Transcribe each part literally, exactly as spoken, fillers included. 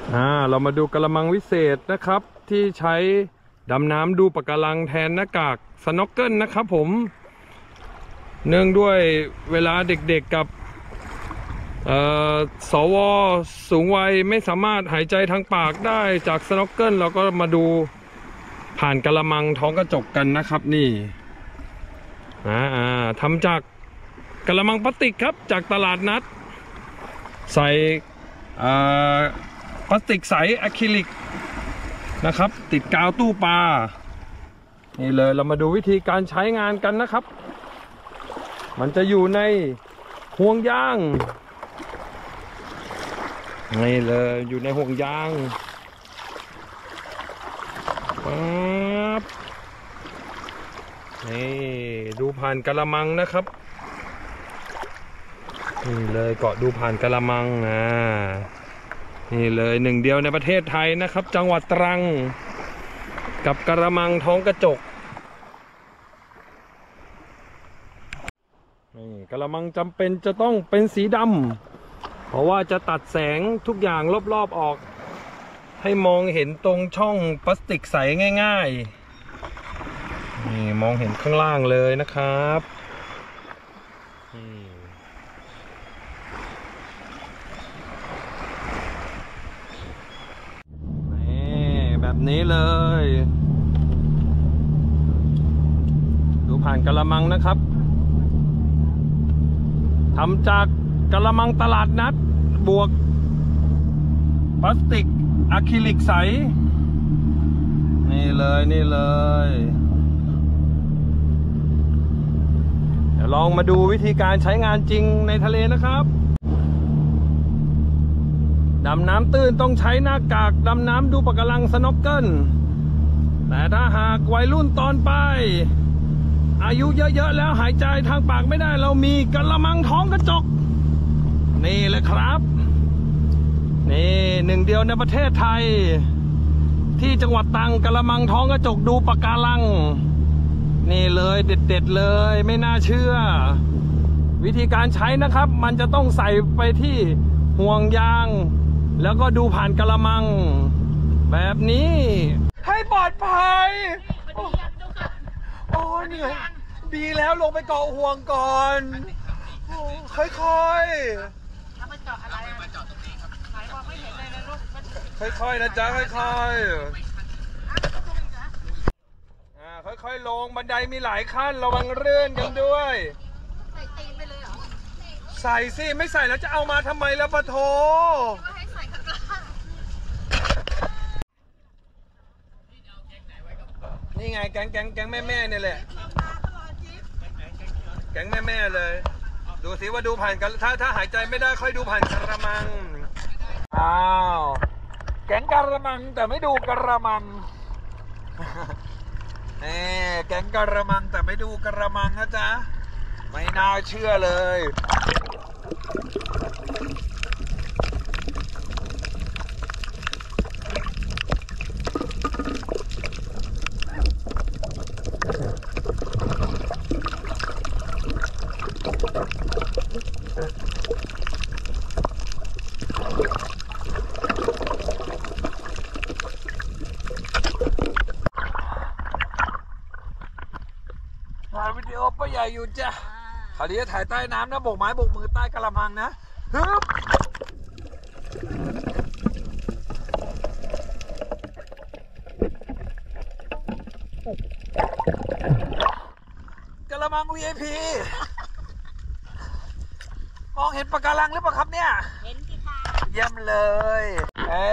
อ่าเรามาดูกระมังวิเศษนะครับที่ใช้ดำน้ำดูปะการังแทนหน้ากากสน็อกเกิลนะครับผมเนื่องด้วยเวลาเด็กๆกับสวสูงวัยไม่สามารถหายใจทางปากได้จากสน็อกเกิลเราก็มาดูผ่านกระมังท้องกระจกกันนะครับนี่อ่าทำจากกระมังพลาสติกครับจากตลาดนัดใส่พลาสติกใสอะคริลิกนะครับติดกาวตู้ปลานี่เลยเรามาดูวิธีการใช้งานกันนะครับมันจะอยู่ในห่วงยางนี่เลยอยู่ในห่วงยางปั๊บนี่ดูผ่านกระมังนะครับนี่เลยเกาะดูผ่านกระมังนะนี่เลยหนึ่งเดียวในประเทศไทยนะครับจังหวัดตรังกับกระมังท้องกระจกนี่กระมังจำเป็นจะต้องเป็นสีดำเพราะว่าจะตัดแสงทุกอย่างรอบๆออกให้มองเห็นตรงช่องพลาสติกใสง่ายๆนี่มองเห็นข้างล่างเลยนะครับแบบนี้เลยดูผ่านกระมังนะครับทำจากกระมังตลาดนัดบวกพลาสติกอะคริลิกใสนี่เลยนี่เลยเดี๋ยวลองมาดูวิธีการใช้งานจริงในทะเลนะครับดำน้ำตื้นต้องใช้หน้ากากดำน้ำดูปะการังสน็อกเกิลแต่ถ้าหากวัยรุ่นตอนไปอายุเยอะๆแล้วหายใจทางปากไม่ได้เรามีกระมังท้องกระจกนี่เลยครับนี่หนึ่งเดียวในประเทศไทยที่จังหวัดตรังกระมังท้องกระจกดูปะการังนี่เลยเด็ดๆเลยไม่น่าเชื่อวิธีการใช้นะครับมันจะต้องใส่ไปที่ห่วงยางแล้วก็ดูผ่านกระมังแบบนี้ให้ปลอดภัยโอ้เหนื่อยดีแล้วลงไปเกาะห่วงก่อนค่อยๆแล้วมาเจาะอะไรมาเจาะตรงนี้ครับไหนบอกไม่เห็นเลยนะลูกค่อยๆนะจ๊ะค่อยๆอ่าค่อยๆลงบันไดมีหลายขั้นระวังเลื่อนกันด้วยใส่ตีนไปเลยเหรอใส่สิไม่ใส่แล้วจะเอามาทำไมล่ะปะโถนี่ไงแก๊งแก๊งแก๊งแม่แม่เนี่ยแหละแก๊งแม่แม่เลยดูสิว่าดูผ่านกันถ้าถ้าหายใจไม่ได้ค่อยดูผ่านกระมังอ้าวแก๊งกระมังแต่ไม่ดูกระมังเอ๊แก๊งกระมังแต่ไม่ดูกระมังนะจ๊ะไม่น่าเชื่อเลยถ่ายวิดีโอป้าใหญ่อยู่จ้ะคราวนี้ถ่ายใต้น้ำนะโบกไม้โบกมือใต้กระมังนะฮึบกระมัง วี ไอ พี มองเห็นปะการังหรือเปล่าครับเนี่ยเห็นสิค่ะเยี่ยมเลยเอ๊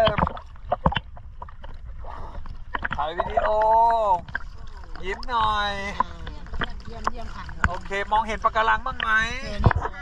ถ่ายวิดีโอยิ้มหน่อยเยี่ยมเยี่ยมค่ะโอเคมองเห็นปะการังบ้างไหมเห็นสวย